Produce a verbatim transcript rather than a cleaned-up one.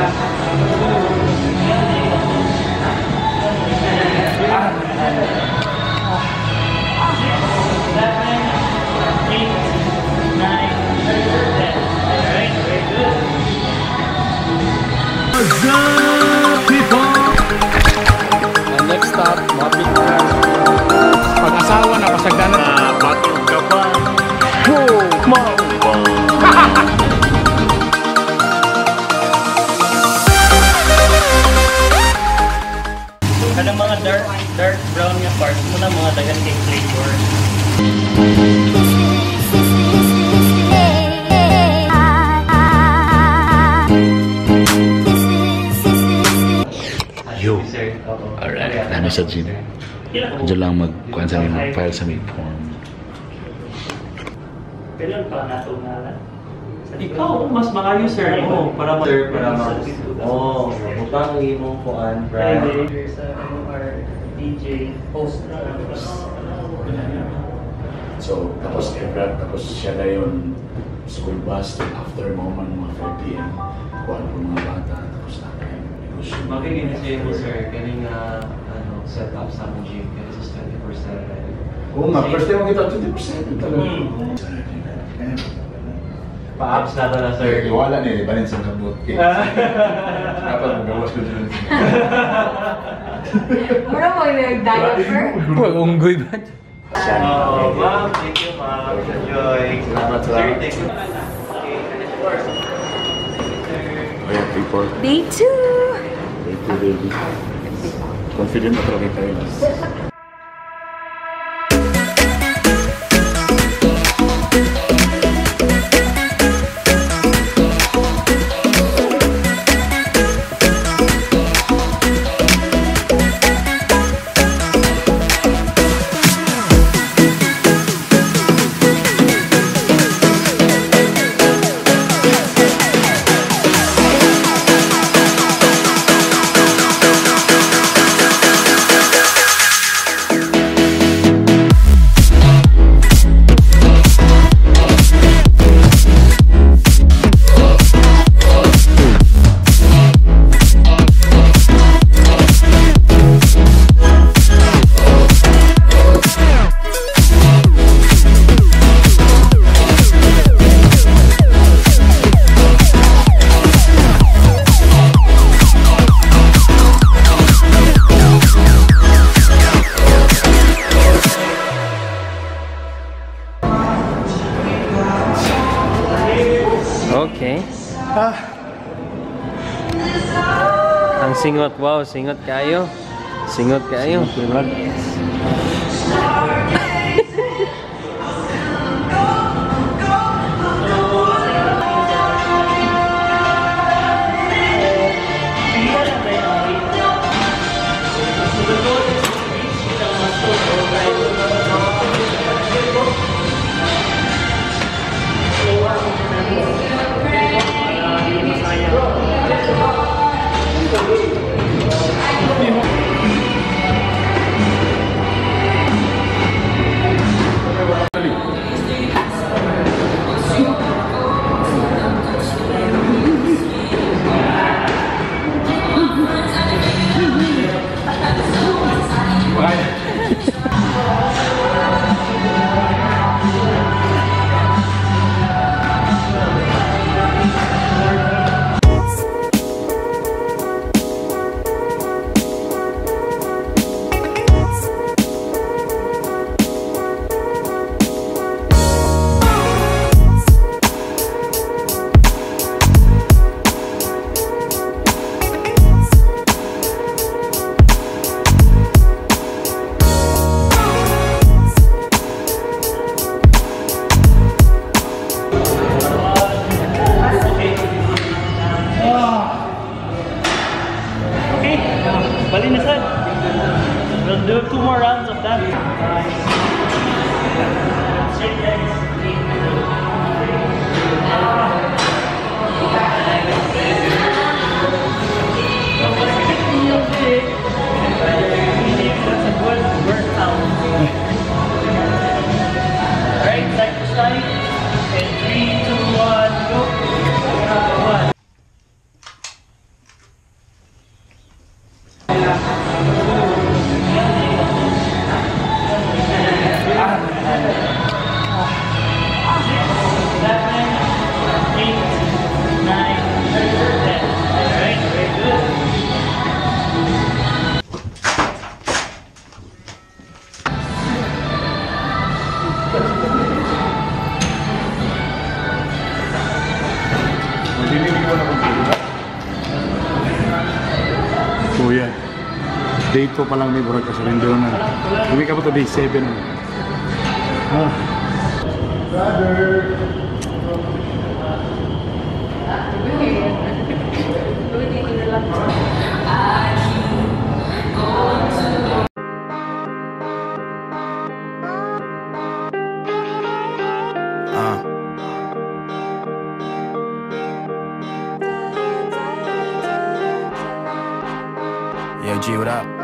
Next stop, Mapit na. Pag-asawa na, pasagdanan na. Batong ka ba? Oh, maupo! Kanang mga dark, dark brown yung parts mo na mga dagan cake flavor. Yo! Alright, dami sa gym. Diyan lang mag-kuhan sa may mag-file sa may form. Kailan pa nato ngalan? Ikaw, mas mga user mo para Sir, para mag... Oo, butang imong kuhan, Brad. sa D J host. So, tapos kay Brad, tapos siya na yun school bus, after moment, mga five p m kuhan po mga bata, tapos natin negosyo. Makikita siya mo, sir, kaning ano, set up sa among gym, kasi is twenty-four seven. Oo nga, first time makita twenty percent talaga. Pa-apps na ito na, sir. Iwala niya, iba rin sa kabot. Dapat magawas ko dyan. Mura mo yung nag-diaper? Huwag unggoy ba? Oh, ma'am, thank you, ma'am. Enjoy. Salamat, salamat. Thank you. Ayan, report. Day two! Day two, baby. Confident na talaga tayo. Okay. Ah. Ang singot, wow, singot kayo. Singot kayo. We'll do two more rounds of that. That's a good workout. Alright, second time. And three, two, one, go. One. day two pa lang may burag ka sa Rendon na. Kami ka po to day seven. Ah. Brother! Uh. Yo, G, what up?